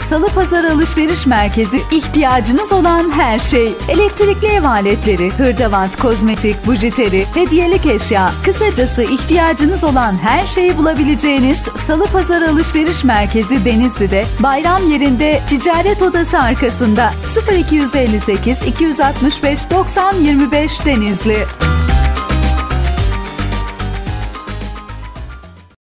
Salı Pazarı Alışveriş Merkezi, ihtiyacınız olan her şey. Elektrikli ev aletleri, hırdavat, kozmetik, bujiteri, hediyelik eşya, kısacası ihtiyacınız olan her şeyi bulabileceğiniz Salı Pazarı Alışveriş Merkezi Denizli'de, bayram yerinde, ticaret odası arkasında. 0258 265 90 25 Denizli.